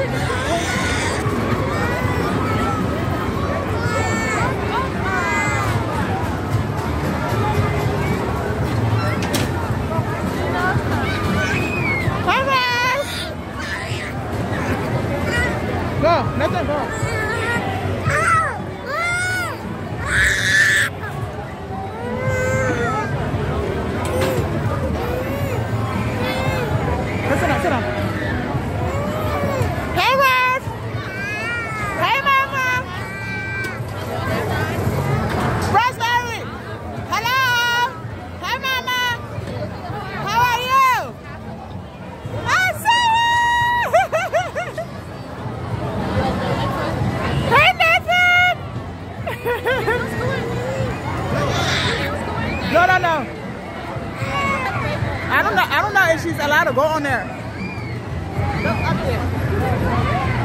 Let them go. Sit down, sit down. Hey, Rose. Hey, Mama. Rosemary. Hello. Hey, Mama. How are you? I see you. Hey, Nathan. No. I don't know if she's allowed to go on there. Look up there.